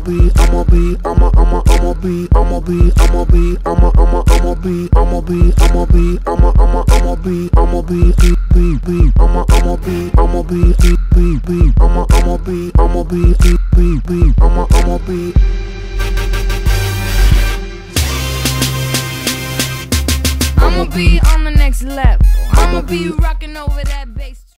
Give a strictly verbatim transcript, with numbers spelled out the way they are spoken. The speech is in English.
be, I'ma be, I'ma, I'ma, I'ma be, I'ma be, I'ma be, I'ma, I'ma, I'ma be, I'ma be, I'ma be, I'ma, I'ma, I'ma be, I'ma be, be, be, be, I'ma, I'ma be, I'ma be, be, be, be, I'ma, I'ma be, I'ma be, be, be, be, I'ma, I'ma be. I'ma be on the next level. I'ma be rocking over that bass.